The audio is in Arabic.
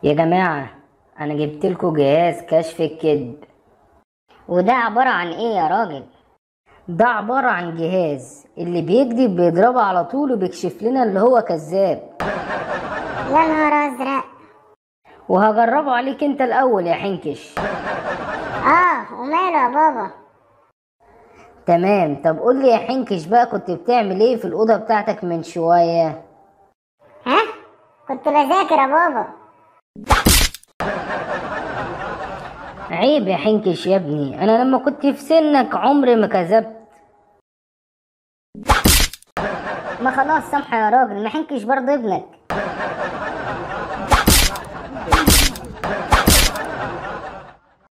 يا جماعة، أنا جبتلكوا جهاز كشف الكذب. وده عبارة عن ايه يا راجل؟ ده عبارة عن جهاز اللي بيكذب بيضربه على طول وبيكشف لنا اللي هو كذاب. يا نهار ازرق. وهجربه عليك انت الأول يا حنكش. وماله يا بابا؟ تمام، طب قولي يا حنكش بقى، كنت بتعمل ايه في الأوضة بتاعتك من شوية؟ ها؟ كنت بذاكر يا بابا. عيب يا حنكش يا ابني، أنا لما كنت في سنك عمري ما كذبت. ما خلاص سامحه يا راجل، ما حنكش برضه ابنك.